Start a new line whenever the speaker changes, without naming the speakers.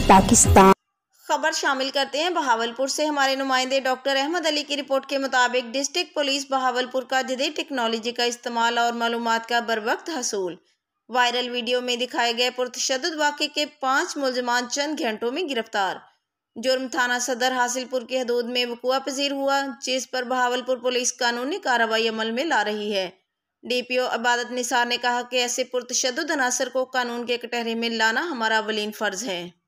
पाकिस्तान।
खबर शामिल करते हैं बहावलपुर से। हमारे नुमाइंदे डॉक्टर अहमद अली की रिपोर्ट के मुताबिक डिस्ट्रिक्ट पुलिस बहावलपुर का जदीद टेक्नोलॉजी का इस्तेमाल और मालूमात का बरवक्त हसूल। वायरल वीडियो में दिखाए गए पुरतशद्दुद वाक़े के 5 मुलजमान चंद घंटों में गिरफ्तार। जुर्म थाना सदर हासिलपुर की हदूद में वक़ुआ पजीर हुआ, जिस पर बहावलपुर पुलिस कानूनी कार्रवाई अमल में ला रही है। DPO इबादत निसार ने कहा कि ऐसे पुरतशद्दुद अनासर को कानून के कटहरे में लाना हमारा अवलीन फ़र्ज़ है।